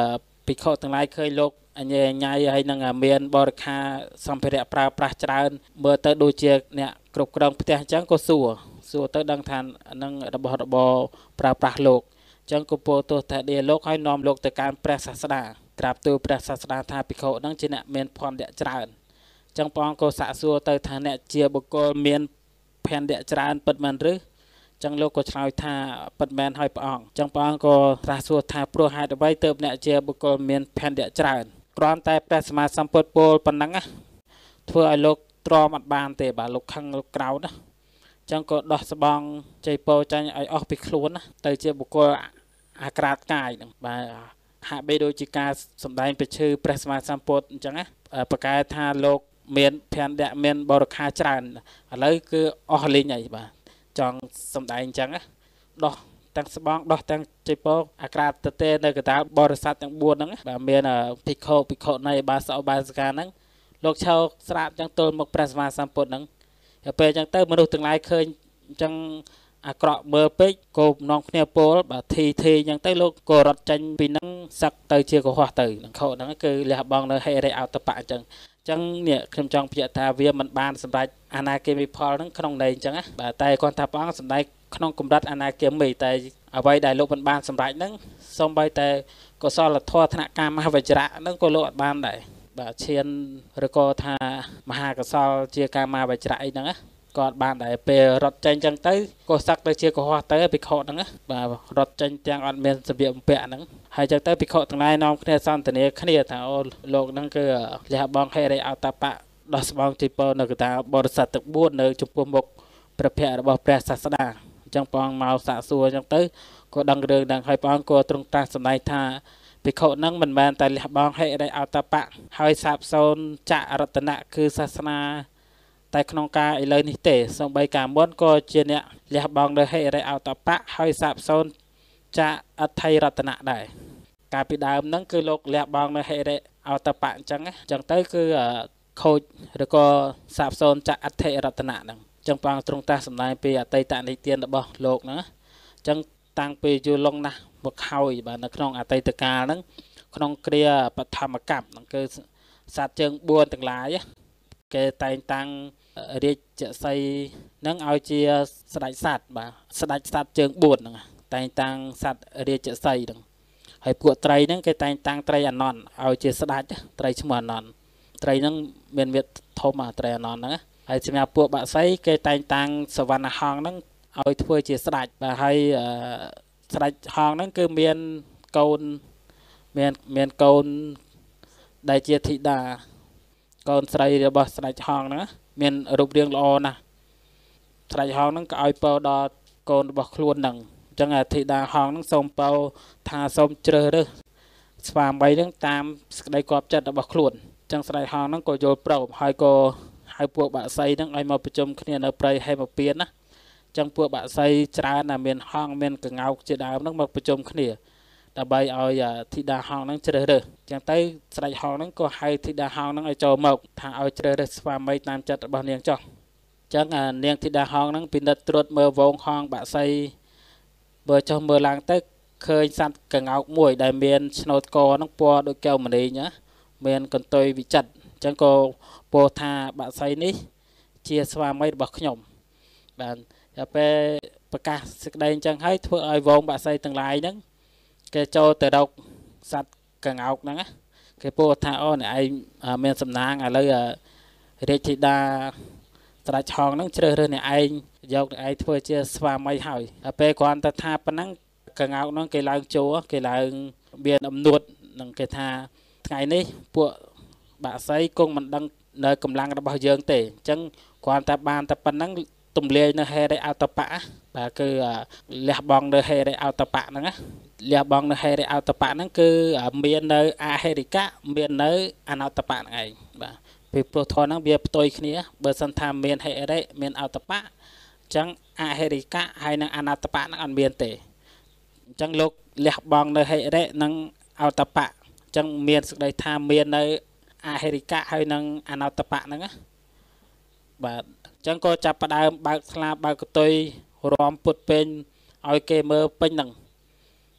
ពីខទាំងឡាយឃើញលោកអញ្ញែញ៉ៃហើយនឹងមានបរិខាសម្ភារៈប្រើប្រាស់ច្រើនមើលទៅដូចជាអ្នកគ្រប់គ្រងផ្ទះអញ្ចឹងក៏សួរសួរទៅដឹងថានឹងរបស់របរប្រើប្រាស់លោកអញ្ចឹងក៏ពោលទោសតែដៀលោកឲ្យនាំលោកទៅកាន់ព្រះសាស្តាក្រាបទូលព្រះសាស្តាថាភិក្ខុនឹងជាអ្នកមានភ័ណ្ឌៈច្រើនអញ្ចឹងព្រះអង្គក៏សាកសួរទៅថាអ្នកជាបុគ្គលមានភ័ណ្ឌៈច្រើនពិតមែនឬចឹងលោកក៏ឆ្លើយថាពិតមែនហើយព្រះអង្គចឹងព្រះអង្គក៏ត្រាស់សួរថាព្រោះហេតុអ្វីទើបអ្នកជាបុគ្គលមានភ័ណ្ឌៈច្រើនគ្រាន់តែព្រះសម្មាសម្ពុទ្ធពោលប៉ុណ្ណឹងណាធ្វើឲ្យលោកទ្រាំអត់បានទេបាទលោកខឹងលោកក្រោធណាចឹងក៏ដោះស្បង់ជ័យពោចាញ់ឲ្យអស់ពីខ្លួនណាទៅជាបុគ្គលអាក្រាតកាយហ្នឹងបាទហាក់បីដូចជាការសម្ដែងបញ្ឈឺព្រះសម្មាសម្ពុទ្ធអញ្ចឹងណាប្រកែថាលោកមានភ័ណ្ឌៈមានបរិខាច្រើនឥឡូវគឺអស់លីងហើយបាទចង់សម្ដែងអញ្ចឹងណាដោះទាំងស្បង់ដោះទាំងជ័យពោអាក្រាតទៅទេនៅកតាបរិស័ទទាំងបួនហ្នឹងបាទមានភិក្ខុភិក្ខុនៃបាសកបាសិកាហ្នឹងលោកឆោស្រាបអញ្ចឹងទល់មុខព្រះសម្មាសម្ពុទ្ធហ្នឹងហើយពេលអញ្ចឹងទៅមនុស្សទាំងឡាយឃើញអញ្ចឹងអាក្រក់មើលពេកក៏នំគ្នាពោលបាទធីធីអញ្ចឹងទៅលោកក៏រត់ចេញពីហ្នឹងសឹកទៅជាកុហកទៅនឹងខោហ្នឹងគឺលះបង់នៅហេរិអតបៈអញ្ចឹងអញ្ចឹងនេះខ្ញុំចង់បញ្ជាក់ថាវាមិនបានសម្រេចអនាគាមីផលហ្នឹងក្នុងន័យអញ្ចឹងណាបាទតែគាត់ថាព្រះអង្គសម្ដែងក្នុងកម្រិតអនាគាមីតែអ្វីដែលលោកមិនបានសម្រេចហ្នឹងសូម្បីតែកុសលធម៌ថ្នាក់កាមវជ្រៈហ្នឹងក៏លោកអត់បានដែរបាទឈានឬក៏ថាមហាកុសលជាកាមវជ្រៈអីហ្នឹងណាក៏អត់បានដែរពេលរត់ចេញអញ្ចឹងទៅក៏សឹកទៅជាកុហកទៅភិក្ខុហ្នឹងណាបាទរត់ចេញទាំងអត់មានរបៀបបំពាក់ហ្នឹងហើយអញ្ចឹងទៅភិក្ខុទាំងឡាយនាំគ្នាសន្ទនាគ្នាថាអូលោកហ្នឹងគឺលះបង់ហេរិអតបៈដោះស្បង់ជ័យពោនៅកតាបរិស័ទទាំងបួននៅចំពោះមុខព្រះភ័ក្ត្ររបស់ព្រះសាស្តាអញ្ចឹងព្រះអង្គមកសាកសួរអញ្ចឹងទៅក៏ដឹងរឿងដឹងហើយព្រះអង្គក៏ទ្រង់ត្រាស់សម្ដែងថាភិក្ខុហ្នឹងមិនមែនតែលះបង់ហេរិអតបៈហើយសាបសូន្យចរតនៈគឺសាសនាតែក្នុងការឥឡូវនេះទេសូម្បីកាលមុនក៏ជាអ្នកលះបង់នៅហេរិអតបៈហើយសាបសូន្យចអថៃរតនៈដែរកាលពីដើមហ្នឹងគឺលោកលះបង់នៅហេរិអតបៈអញ្ចឹងអញ្ចឹងទៅគឺខូចឬក៏សាបសូន្យចអថៃរតនៈហ្នឹងអញ្ចឹងព្រះអង្គទ្រង់ត្រាស់សម្ដែងពីអតីតនិទានរបស់លោកហ្នឹងអញ្ចឹងតាំងពីយូរលង់ណាស់មកហើយបាទនៅក្នុងអតីតកាលហ្នឹងក្នុងគ្រាបឋមកម្មហ្នឹងគឺសត្វជើងបួនទាំងឡាយគេតែងតាំងរាជសីនឹងឲ្យជាស្ដេចសត្វបាទស្ដេចសត្វជើងបួនហ្នឹងតែងតាំងសត្វរាជសីហ្នឹងហើយពួកត្រីហ្នឹងគេតែងតាំងត្រីអនន្តឲ្យជាស្ដេចត្រីឈ្មោះអនន្តត្រីហ្នឹងមានវាធំអាត្រីអនន្តហ្នឹងហើយសម្រាប់ពួកបក្សីគេតែងតាំងសវណ្ណហង្សហ្នឹងឲ្យធ្វើជាស្ដេចបាទហើយស្ដេចហង្សហ្នឹងគឺមានកូនមានមានកូនដែលជាធីតាកូនស្រីរបស់ស្ដេចហង្សហ្នឹងមានរូបរាងល្អណាស់ស្ដេចហង្សហ្នឹងក៏ឲ្យពរដល់កូនរបស់ខ្លួនហ្នឹងអញ្ចឹងធីតាហង្សហ្នឹងសូមពរថាសូមជ្រើសរើសស្វាមីហ្នឹងតាមសេចក្តីគាប់ចិត្តរបស់ខ្លួនអញ្ចឹងស្ដេចហង្សហ្នឹងក៏យល់ព្រមហើយក៏ហៅពួកបក្សីហ្នឹងឲ្យមកប្រជុំគ្នានៅព្រៃហេមពៀនណាអញ្ចឹងពួកបក្សីច្រើនណាស់មានហង្សមានកង្កោកជាដើមហ្នឹងមកប្រជុំគ្នាដើម្បីឲ្យធីតាហង្សហ្នឹងជ្រើសរើសអញ្ចឹងទៅស្ដេចហង្សហ្នឹងក៏ហៅធីតាហង្សហ្នឹងឲ្យចូលមកថាឲ្យជ្រើសរើសស្វាមីតាមចិត្តរបស់នាងចុះអញ្ចឹងនាងធីតាហង្សហ្នឹងពិនិត្យត្រួតមើលវងហង្សបក្សីបើចុះមើលឡើងទៅឃើញសត្វកង្កោកមួយដែលមានឆ្នូតកហ្នឹងពណ៌ដូចកែវមណីណាមានកន្ទុយវិចិត្រអញ្ចឹងក៏ពោលថាបក្សីនេះជាស្វាមីរបស់ខ្ញុំបាទតែពេលប្រកាសសេចក្តីអញ្ចឹងហើយធ្វើឲ្យវងបក្សីទាំងឡាយហ្នឹងគេចូលទៅរកសត្វកង្កោកហ្នឹងគេពោលថាអូនឯងមានសំណាងឥឡូវរាជធីតាស្ដេចហង្សហ្នឹងជ្រើសរើសអ្នកឯងយកអ្នកឯងធ្វើជាស្វាមីហើយតែពេលគ្រាន់តែថាប៉ុណ្ណឹងកង្កោកហ្នឹងគេឡើងជួគេឡើងមានអំនួតនឹងគេថាថ្ងៃនេះពួកបក្សីគង់មិនដឹងនៅកម្លាំងរបស់យើងទេអញ្ចឹងគ្រាន់តែបានតែប៉ុណ្ណឹងទំលាយនៅហេរិអតបៈបាទគឺលះបង់នៅហេរិអតបៈហ្នឹងណាលះបង់នៅហេរិអតបៈហ្នឹងគឺមាននៅអហេរិកៈមាននៅអនតបៈហ្នឹងឯងបាទពីព្រោះធម៌ហ្នឹងវាផ្ទុយគ្នាបើសិនថាមានហេរិមានអតបៈអញ្ចឹងអហេរិកៈហើយនឹងអនតបៈហ្នឹងអត់មានទេអញ្ចឹងលោកលះបង់នៅហេរិនិងអតបៈអញ្ចឹងមានសេចក្តីថាមាននៅអហេរិកៈហើយនឹងអនតបៈហ្នឹងណាបាទអញ្ចឹងក៏ចាប់ផ្ដើមបើកស្លាបើកកតុយរំពុតពេញឲ្យគេមើលពេញហ្នឹង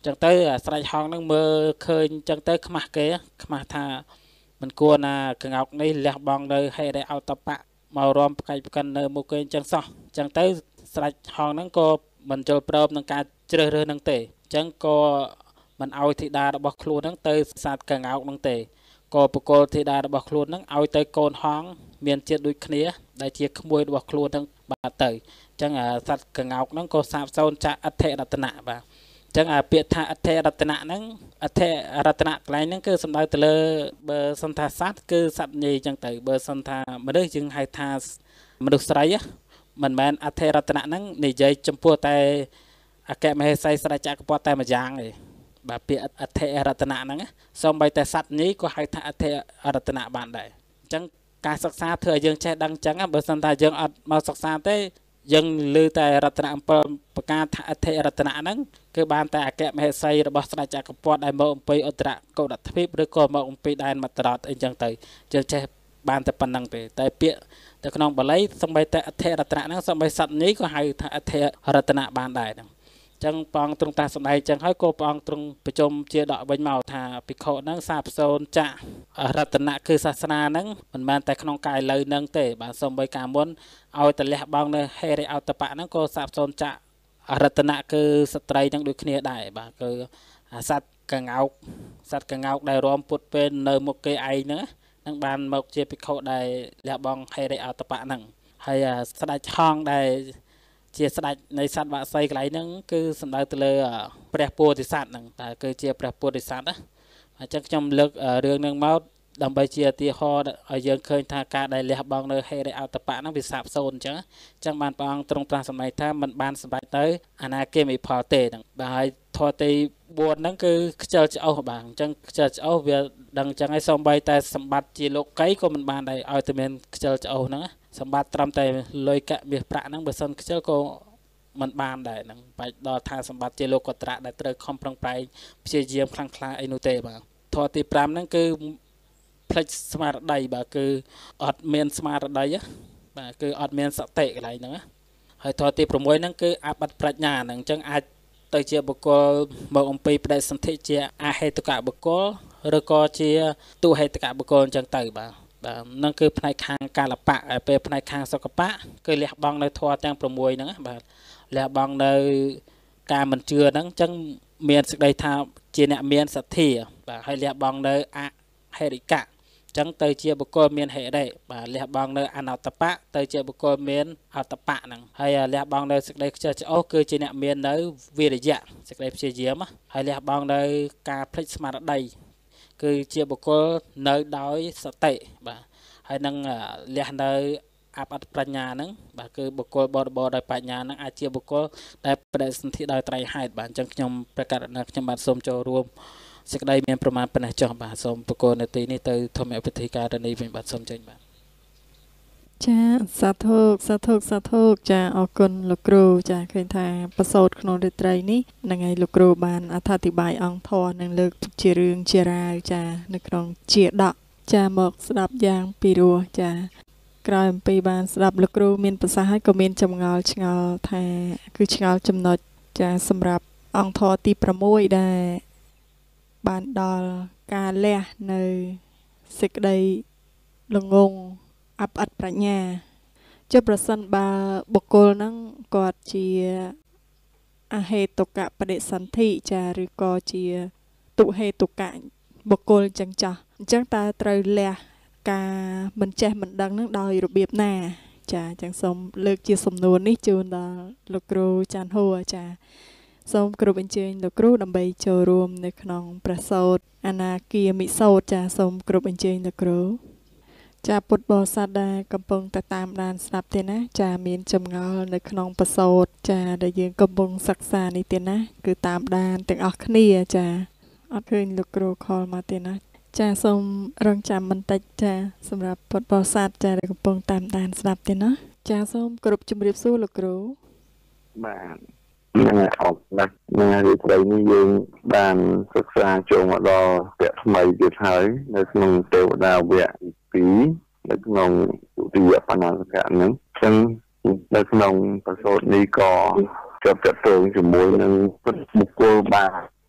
chẳng tới sạch hòn nó mơ khơi chẳng tới khmah kế khmah tha mình cua na cái ngọc này lẹ bong nơi hay để ao tập bạ màu rom cái cần nơi một cái chẳng so chẳng tới sạch hòn nó có mình cho pro nâng ca chơi rơi nâng tệ chẳng có mình ao thì đa đã bọc luôn nâng tới sạch cái ngọc nâng tệ có bộ cô thì đa đã bọc luôn nâng ao tới côn hòn miền chết đuôi khné đại chia môi bọc luôn nâng bà tới chẳng à sạch cái ngọc nó có sạp sâu chạ ắt thệ đặt nạ bà chẳng à biệt thạ ắt thệ đặt nạ nâng ắt thệ đặt nạ cái nâng cứ xong đôi từ lơ bờ sân thà sát cứ sạch nhì chẳng tới bờ sân thà mà đôi chừng hai thà mà được sấy á mình men ắt thệ đặt nạ nâng nỉ dây chấm pua tay à kẹm hay say sấy chạ cái tay mà giang này bà biệt ắt thệ đặt nạ nâng á xong bay tay sạch nhì có hai thà ắt thệ đặt nạ bạn đấy chẳng cả sắc xa thừa dương che đăng trắng á bờ sân thà dương ắt màu sắc xa thế dân lưu tạiรัตนปปการเทรัตนะนั้นคือบานแต่แกะไม่ใส่ระบบสลายจากกระปอดได้มาองไปอัตระกดัดทิพย์หรือก็มาองไปได้มาตลอดเองจังไตจะใช้บานแต่ปนังไปแต่เปียแต่ขนมบะไลสมัยแต่เทรัตนะนั้นสมัยสัตว์นี้ก็ให้เทรัตนะบานได้จังปองตรงตาสมัยจังให้โกปองตรงประจมเจียดอกใบเมาทาปิโคนั้นสาบโซนจะรัตนะคือศาสนานั้นมันบานแต่ขนมกายเลยนั่งเตะบานสมัยการม้วนเอาแต่เลี้ยบองเนให้ได้เอาตะปะนั้นก็สาบโซนจะรัตนะคือสตรีนั่งดูขี้ได้บ่าคือสัตว์กระเงาสัตว์กระเงาได้รวมปุดเป็นเนยมุกเกยไอเนื้อนั่งบานมุกเจียปิโคได้เลี้ยบองให้ได้เอาตะปะนั่งให้สลายช่องได้เจียสลายในสัตว์บะไซไกลนั่งคือสำหรับตัวเลยเปรียบปูติสัตว์นั่งแต่คือเจียเปรียบปูติสัตว์นะจังจำเลือกเรื่องนั่งเมาดำไปเชียตีฮอยังเคยทาการได้เลี้ยบองเลยให้ได้เอาตะปะนั่งไปสาบโซนจังจังบานปองตรงตราสมัยถ้ามันบานสบายเตยอนาเกมีพอเตนังบายทอตีบวนนั่งคือเจอจะเอาบางจังเจอจะเอาเวียดังจังไอ้สมบัยแต่สมบัติจีโลกไกก็มันบานได้เอาแต่เมนเจอจะเอานั่งสมบัติตรำแต่ลอยกะเบียประนั่งเบอร์ซันเจอก็มันบานได้นั่งไปดอทางสมบัติจีโลกตระได้เตยคอมพลังไปเพียเยี่ยมคลังคลาไอโนเตบางทอตีปรามนั่งคือพลิกสมาร์ทได้บ่าคืออดเมียนสมาร์ทได้ยะบ่าคืออดเมียนสเตะอะไรนั่งให้ทอตีประมวยนั่งคืออาบัดปรัชญานั่งจังอาจเตยเจียบุกโกมองไปประเดี๋ยวสันติเจียอาเหตุกะบุกโกหรือก็เจียตู้เหตุกะบุกโกจังเตยบ่าบ่านั่งคือภายคางการละปะเป็นภายคางสกปะคือเลี้ยบองในทอจังประมวยนั่งบ่าเลี้ยบองในการมันเชื่อนั่งจังเมียนสักใดทาเจียเนี่ยเมียนสัตย์บ่าให้เลี้ยบองในอาเหตุกะจังเตยเจียบุกโกเมียนเหได้บ่าเลี้ยบองในอนาตปะเตยเจียบุกโกเมียนอัตปะนั่งให้เลี้ยบองในสักใดจะจะโอ้คือจีเนี่ยเมียนในวิริยะสักใดเชียเยี่ยมให้เลี้ยบองในการพลิกสมาร์ทได้คือเจียบุกโกในดอยสติบ่าให้นั่งเลี้ยในอาบัดปัญญานั่งบ่าคือบุกโกบอดบอได้ปัญญานั่งอาเจียบุกโกได้ประเด็นที่ได้ไตรให้บ่าจังขยมประกาศนักขยมบัตรสมโจรวมสักได้เมียนประมาณเป็นจอมบาสมปกรณ์ในตีนี้เตยทำให้พิธีการนี้เป็นบัตรสมจริงบ้าง
จ้าสาธุสาธุสาธุจ้าออกคนลูกครูจ้าเคยทาประสบขนมดนตรีนี้ในไงลูกครูบานอธิบายองทอในเลือกเชียร์เชียร์รายจ้าในขนมเชียร์ดอกจ้าหมกสลับยางปีรัวจ้ากลายเป็นบานสลับลูกครูมีนภาษาให้ก็มีนจำเงาชเงาไทยคือชเงาจำนวนจ้าสำหรับองทอตีประมวยได้บานดอลการเล่ในสิกได้ลงงอับอัดปรัชญาเจ้าประสันบาบุกโกลนั่งกอดเชียอาเหตุกะประเดสันติจาหรือกอเชียตุเหตุกะบุกโกลจังจ่อจังตาเตยเล่กามันแจมันดังนั่งดอยระเบียบหน้าจ่าจังสมเลิกเชียสมนวนนี่จูนดอลูกครูจันหัวจ่าสมกรุเป็นเจนลูกครูดำใบโจรวมในขนมประสดอนาเกียมิโซจ่าสมกรุเป็นเจนลูกครูจ่าปุตบอสัตดากำปงแต่ตามดานสนับเตนะจ่ามีนจำเงาในขนมประสดจ่าได้ยืนกำปงศักษาในเตนะคือตามดานแต่ออกขณีจ่าออกคืนลูกครูคอลมาเตนะจ่าสมรังจำมันติดจ่าสำหรับปุตบอสัตจ่าได้กำปงตามดานสนับเตนะจ่าสมกรุจุมริบสู้ลูกครู
บ้านยังไงออกนะยังไงที่ไรนี่ยังบ้านศึกษาจงว่าเราเปลี่ยนทำไมจะใช้ในขนมเตวดาวเวียปีในขนมอุติยปนาสกัดนั้นซึ่งในขนมประสดนี้ก็จะเปลี่ยนตัวจมูกนั้นบุกโกบา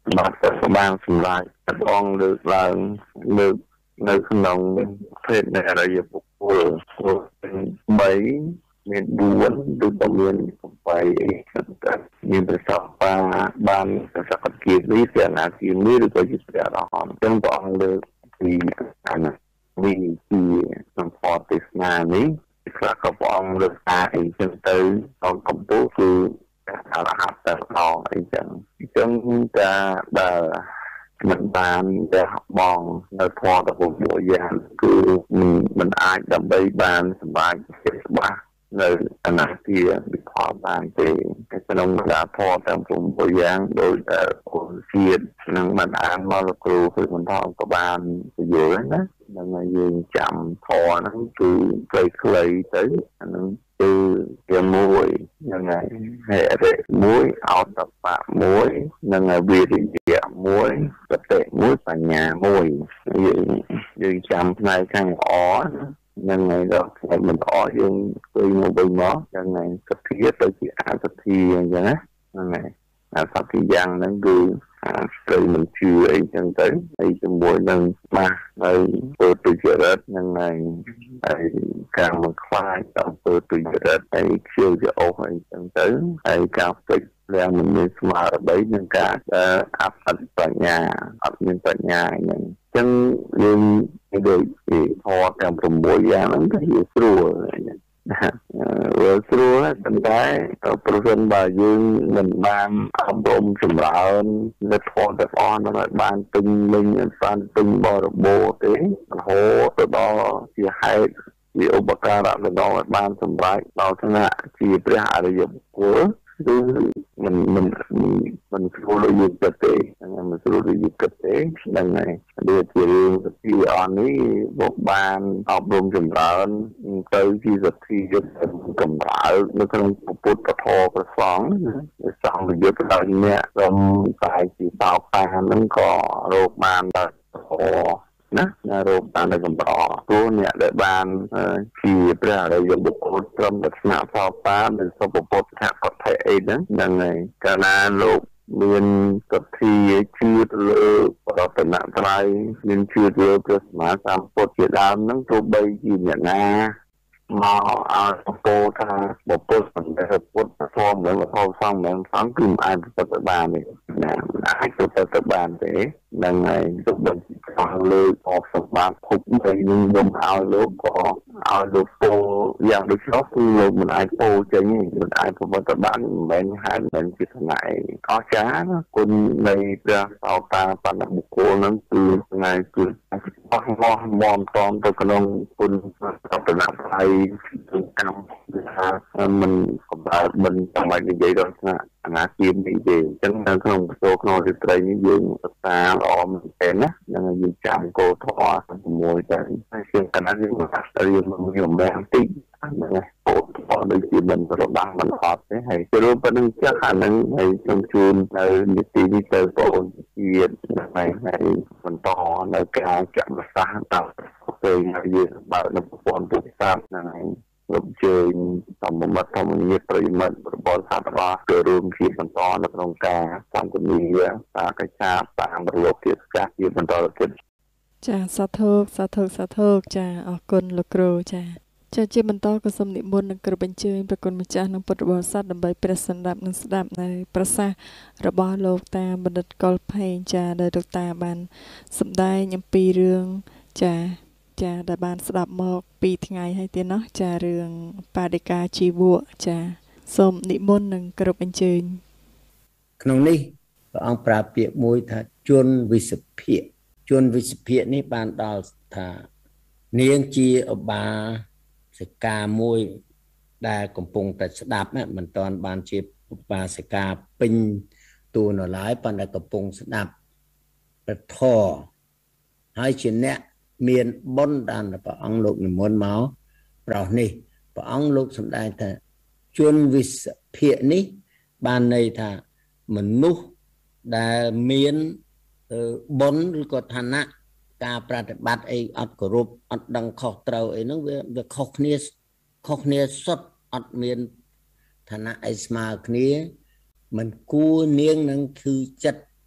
បាទ បានសម្រាប់បងលើកឡើងលើកនៅក្នុងភេទនៃអរិយបុគ្គលបីមានបួនឬក៏មានbảyអីហ្នឹងមានប្រសពបានប្រសពគិរីជាណាគិរីឬក៏ជាព្រះអរហន្តចឹងព្រះអង្គលើកពីអានវិជាក្នុងផទេសនានេះខ្លះក៏ព្រះអង្គលើកថាអីចឹងទៅក្នុងកម្ពុជាគឺអរហន្តដល់អីចឹងអញ្ចឹងការដែលមិនបានតែបងនៅធម៌ទៅពុទ្ធយ៉ាងគឺមិនអាចដើម្បីបានសម្រាប់ចិត្តច្បាស់នៅអនាគតវិខបានទេក្នុងការធម៌ទាំងពុទ្ធយ៉ាងដោយតែគុណជាតិនឹងមិនអានមកលោកគ្រូគឺមិនថតក៏បានពយល់ណានឹងយើងចាំធម៌ហ្នឹងគឺខ្លីៗទៅអានឹងគឺជាមួយហ្នឹងហើយហេតុមួយអតបៈមួយនិងវិរិយៈមួយសតិមួយបញ្ញាមួយយើងយើងចាំផ្នែកខាងល្អហ្នឹងហើយដល់ផ្នែកមិនល្អយើងគឺមកវិញមកហ្នឹងហើយសទ្ធាទៅជាអសទ្ធាអញ្ចឹងណាហ្នឹងហើយអសទ្ធាយ៉ាងហ្នឹងគឺស្ទើរមិនជឿអីចឹងទៅហើយជាមួយនឹងបាសនៅធ្វើទុច្ចរិតហ្នឹងហើយហើយការមកខ្លាចដល់ធ្វើទុច្ចរិតហើយខ្ជិលជាអូសអីចឹងទៅហើយការពេចឡើងមិនមានស្មារតីនឹងការអបិបញ្ញាអត់មានបញ្ញាហ្នឹងអញ្ចឹងយើងនិយាយពីធម៌ទាំងប្រាំបួនយ៉ាងហ្នឹងគឺស្រួលវាស្រួលប៉ុន្តែប្រសិនបើយើងមិនបានអប់រំចម្រើននៅធម៌ទាំងអស់នោះឲ្យបានពេញលេញបានពេញបរិបូរណ៍ទេរហូតទៅដល់ជាហេតុជាឧបការៈទៅដល់ឲ្យបានសម្រេចដល់ថ្នាក់ជាព្រះអរិយបុគ្គលគឺមិនមិនមិនស្រួលដូចយើងគិតទេមិនស្រួលដូចយើងគិតទេហ្នឹងហើយដូចជារឿងសទ្ធាអននេះមកបានអប់រំចម្រើនទៅជាសទ្ធាយុទ្ធកម្រើកនៅក្នុងពុទ្ធធម៌ប្រសងសង្ឃយុទ្ធដល់អ្នករំសាយជាសោកាហ្នឹងក៏រកបានដល់ធម៌ណារោគតាមនៅកំប្រព្រោះអ្នកដែលបានជាព្រះអរិយបុគ្គលត្រឹមតែស្នាសោបានិងសុពពុទ្ធថាកថាអីហ្នឹងហ្នឹងហើយកាលណាលោកមានសទ្ធាជឿទៅលើបរតនត្រ័យមានជឿទៅលើព្រះសម្មាសម្ពុទ្ធជាដើមហ្នឹងទោះបីជាអ្នកណាមកឲ្យពពោថាបុព្វសម្ដែងពុទ្ធធម៌មិនធម៌សង្ឃមិនសង្ឃគឺមិនអាចប្រតិបត្តិបានទេណាអាចប្រតិបត្តិបានទេនឹងហើយទុកបីឲ្យលើកអបសម្បត្តិភពបីនឹងខ្ញុំឲ្យលោកក៏ឲ្យលោកពោយ៉ាងដូចនោះគឺលោកមិនអាចពោចេញមិនអាចប្រតិបត្តិបានមិនមែនហើយមិនជាថ្នាក់អស្ចារ្យគុណនៃព្រះសោតាបណ្ឌបុគ្គលនឹងគឺថ្ងៃគឺអស់មកមមតមទៅក្នុងគុណរតនត្រ័យកម្មថាមិនកម្រើមិនතමයිនិយាយដល់ថ្នាក់អនាគាមនេះទេអញ្ចឹងនៅក្នុងពធក្នុងរាត្រីនេះយើងសិក្សាល្អមែនទែនណានឹងយើងចាំគោលធម៌ទាំងមូលទៅហើយជាកណ្ដាលយើងអាចរៀនមកយើងបានតិចណាគោលធម៌ដូចជាមិនរបាំងមិនអត់ទេហើយចូលប៉ុណ្្នឹងចាស់អានឹងហើយខ្ញុំជូននៅនីតិនេះទៅបងជាតិហើយហើយបន្តនៅការចាក់ប្រសាសន៍ដល់ពេលយើងបើនៅប្រព័ន្ធពុទ្ធសាសនាហ្នឹងលោកជើញធម្មមត្តធម្មនិយប្រិមិត្តរបស់សាស្ត្ររបស់គឺរួមជាបន្តនៅក្នុងការសន្ទនាការកច្ឆាតាមរលកជាកាសជាបន្តទៀត
ចាសាធុសាធុសាធុចាអរគុណលោកគ្រូចាចាជាបន្តក៏សូមនិមន្តនឹងគ្រូបញ្ជើញប្រគុណម្ចាស់និងពុទ្ធបរិស័ទដើម្បីព្រះសន្តាប់និងស្ដាប់នៅប្រសាសន៍របស់លោកតាបណ្ឌិតកុលផេងចាដែលលោកតាបានសម្ដែងអំពីរឿងចាចាដែលបានស្ដាប់មកពីថ្ងៃហើយទៀតណោះចារឿងបដិការជីវៈចាសូមនិមន្តនឹងគោរពអញ្ជើញ
ក្នុងនេះព្រះអង្គប្រើពាក្យមួយថាជនវិសភាកជនវិសភាកនេះបានដល់ថានាងជាឧបាសិកាមួយដែលកំពុងតែស្ដាប់មិនទាន់បានជាឧបាសិកាពេញតួនៅឡើយប៉ុន្តែកំពុងស្ដាប់ព្រះធម៌ហើយជាអ្នកមានបុណ្យដែលព្រះអង្គលោកនិមន្តមកប្រោសនេះព្រះអង្គលោកសម្ដែងថាជនវិសភាកនេះបានន័យថាមនុស្សដែលមានបុណ្យឬក៏ឋានៈការប្រតិបត្តិអីអត់គោរពអត់ដឹងខុសត្រូវអីហ្នឹងវាវាខុសគ្នាខុសគ្នាសុទ្ធអត់មានឋានៈអីស្មើគ្នាមិនគួរនាងនឹងគឺចិត្ត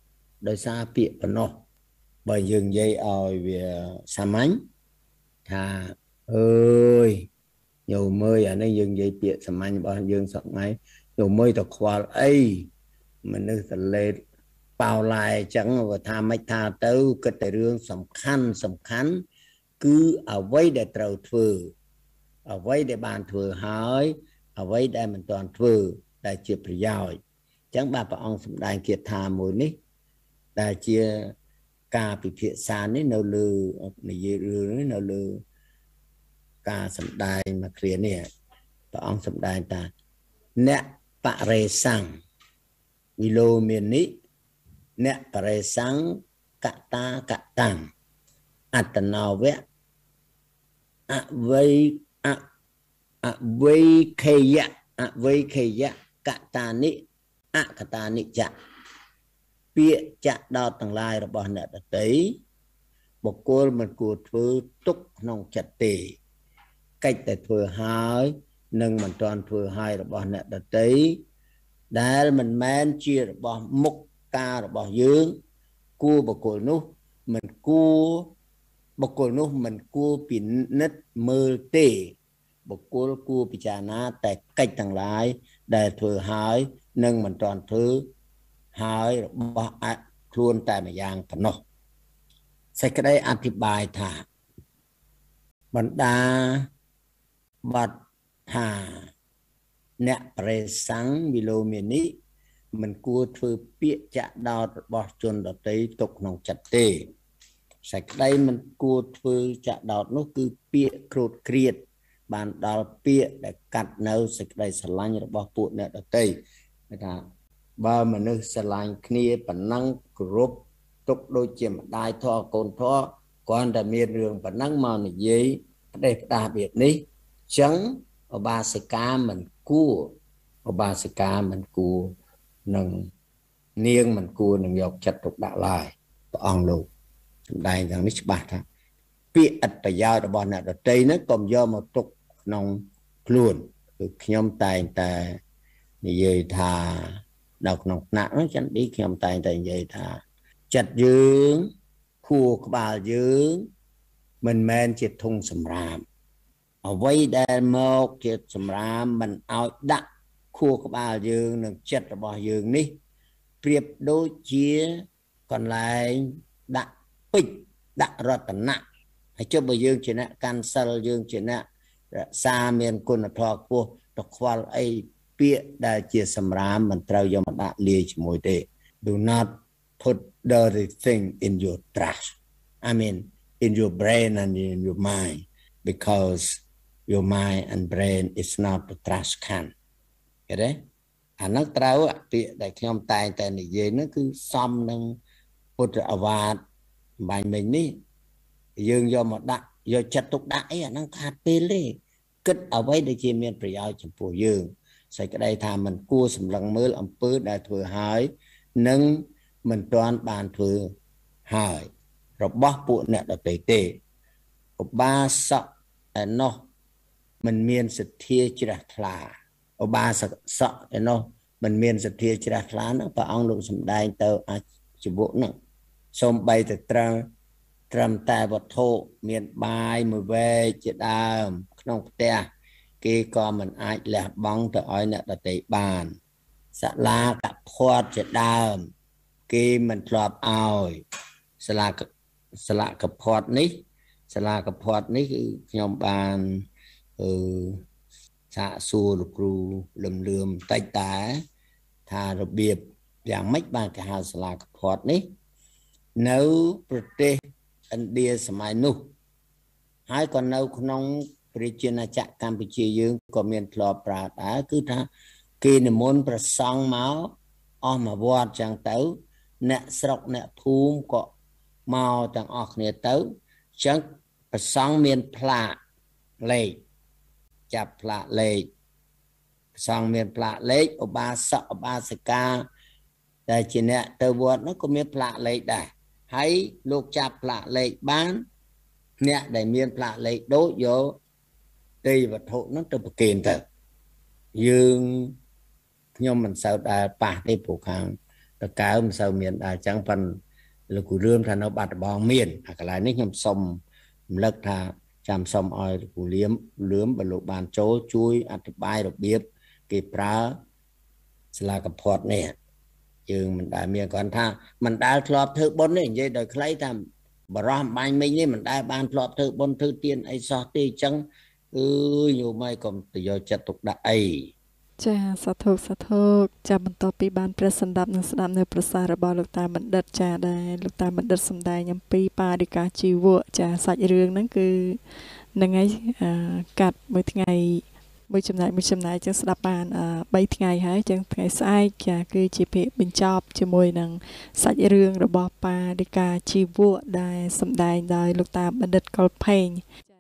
đời xa bịa và nó bởi dừng dây oi về xa mánh thà ơi nhiều mơi ở đây dừng dây bịa xa mánh bao dương sọc máy nhiều mơi tập khoa ấy mìnhนึกthật lên bao lại chẳng và tha mấy tha tới cái tài rương sầm khăn sầm khăn cứ ở vây để trầu thừa ở vây để bàn thừa hỏi ở vây để mình toàn thừa đại chia phải giỏi chẳng bà bà ông sầm đài kiệt thà mùi ní đại chia cả bị thiệt xa ní nấu lư này dễ rư ní nấu lư cả sầm đài mà kia nè bà ông sầm đài ta nè bà rê sang Milo miền ní nè bà rê sang cả ta cả tàng à tần nào vẽ à vây à à vây khay dạ à vây khay dạ cả ta ní à cả ta ní chạ bịa chạ đo tầng lai rồi bỏ nợ tới một cô mình của thư túc nông chặt tỉ cách để thừa hai nâng mình toàn thừa hai rồi bỏ nợ tới đã mình men chia rồi bỏ mục ca rồi bỏ dương cua một cô nút mình cua một cô nút mình cua pin nứt mơ tê một cô cua bị chà na tại cách tầng lai để thừa hai nâng mình toàn thứ hai bỏ luôn tại mà giang phần nó sẽ cái đây ăn thịt bài thả mình đã bật thả nè pre sáng bilo miền ní mình cua thư bịa chạ đào bỏ chuồn đợt tới tục nòng chặt tê sẽ cái đây mình cua thư chạ đào nó cứ bịa cột kiệt bàn đào bịa để cắt nấu sẽ cái đây sẽ lanh rồi bỏ bụi nè đợt tây người ta ba mà nước sẽ lành kia bản năng group tục đôi chìm đai thọ cồn thọ còn đã miền đường bản năng màu này giấy đây đặc biệt ní trắng ở ba sẽ cá mình cua ở ba sẽ cá mình cua nâng niêng mình cua nâng dọc chặt tục đạo lại on lục đây rằng nít bạc ha bị ắt phải giao được bọn này ở đây nó còn do một tục nông luôn nhóm tài tài như thà đọc nọc nặng nó chẳng đi nhóm tài tài vậy thà chặt dưỡng khu của bà dưỡng mình men chết thùng sầm ràm ở vây đèn một chết sầm ràm mình ao đặt khu của bà dưỡng được chặt ở bà dưỡng đi priệp đôi chia còn lại đặt pích đặt rót tận nặng hãy cho bà dưỡng chuyện nè cancel dưỡng chuyện nè xa miền quân là thọ của đọc khoa ấy bịa đại chia sầm ràm mình trao cho một đại liệt mùi tệ do not put dirty thing in your trash I mean in your brain and in your mind because your mind and brain is not the trash can cái đấy à nó trao ạ bịa đại nhóm tài tài này về nó cứ xăm nâng put avad bài mình đi dương do một đại do chặt tục đại à nó hạt pin đi kết ở với để chia miền phải giao cho phù dương sẽ cái đây thà mình cua sầm lần mới làm pứ đại thừa hỏi nâng mình toàn bàn thừa hỏi rồi bóc bộ nè là tệ tệ ở ba sợ nó mình miền sự thiê chỉ là là ở ba sợ sợ nó mình miền sự thiê chỉ là là nó và ông lục sầm đai tờ à chỉ bộ nè xong bay từ trăng trầm tài vật thô miền bài mười về chỉ đàm không te kia còn mình ai là bóng từ oi nè là tệ bàn sẽ la cặp khoa chỉ đàm kia mình lọp oi sẽ là sẽ là cặp khoa ní sẽ là cặp khoa ní nhóm bàn ừ xạ xua lục ru lầm lườm tay tá thà rồi biệt dạng mấy bàn cái hào sẽ là cặp khoa ní nếu prote anh đi xem ai nu hai con nâu không Richina chặt Campuchia dương có miền lò bà đã cứ ra khi này muốn bà xong máu o mà vọt chẳng tới nè sọc nè phùm có màu chẳng ọc nè tới chẳng bà xong miền plạ lệ chạp plạ lệ xong miền plạ lệ ở ba sợ ở ba sạc ca đây chỉ nè từ vọt nó có miền plạ lệ đây hãy lúc chạp plạ lệ bán nè để miền plạ lệ đối vô đây vật hộ nó từ một kiện thật dương nhưng mình sao đã bà đi bộ hàng តកើមិនសូវមានដែរអញ្ចឹងប៉ុនលោកគ្រូរឿនថានៅបាត់ដំបងមានអាកន្លែងនេះខ្ញុំសុំរំលឹកថាចាំសុំឲ្យលោកគ្រូលៀមលឿមបើលោកបានចូលជួយអធិប្បាយរបៀបគេប្រើសាលាកំផាត់នេះយើងមិនដែលមានគាត់ថាមិនដែលធ្លាប់ធ្វើបុណ្យនេះនិយាយដោយខ្លីថាបរោះអំបញ្ញមិញនេះមិនដែលបានធ្លាប់ធ្វើបុណ្យធ្វើទានអីសោះទេអញ្ចឹងអឺយញោមហើយកុំទៅយកចិត្តទុកដាក់អី
ចាសាធុសាធុចាបន្ទាប់ពីបានព្រះសម្ដាប់និងស្ដាប់នៅប្រសាសន៍របស់លោកតាបណ្ឌិតចាដែរលោកតាបណ្ឌិតសម្ដែងអំពីបារិកាជីវៈចាសាច់រឿងហ្នឹងគឺនឹងឯងកាត់មួយថ្ងៃមួយចំណែកមួយចំណែកចឹងស្ដាប់បានបីថ្ងៃហើយចឹងថ្ងៃស្អែកចាគឺជាភាគបញ្ចប់ជាមួយនឹងសាច់រឿងរបស់បារិកាជីវៈដែលសម្ដែងដោយលោកតាបណ្ឌិតកុលផេង